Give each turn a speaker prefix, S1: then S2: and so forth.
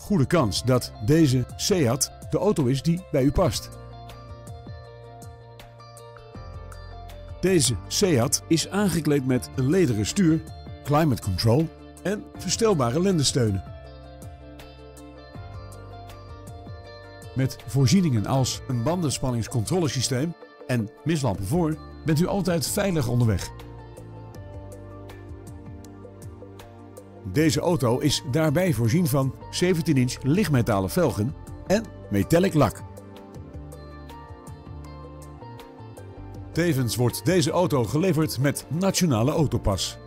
S1: goede kans dat deze Seat de auto is die bij u past. Deze Seat is aangekleed met een lederen stuur, climate control en verstelbare lendensteunen. Met voorzieningen als een bandenspanningscontrolesysteem en mislampen voor bent u altijd veilig onderweg. Deze auto is daarbij voorzien van 17-inch lichtmetalen velgen en metallic lak. Tevens wordt deze auto geleverd met Nationale Autopas.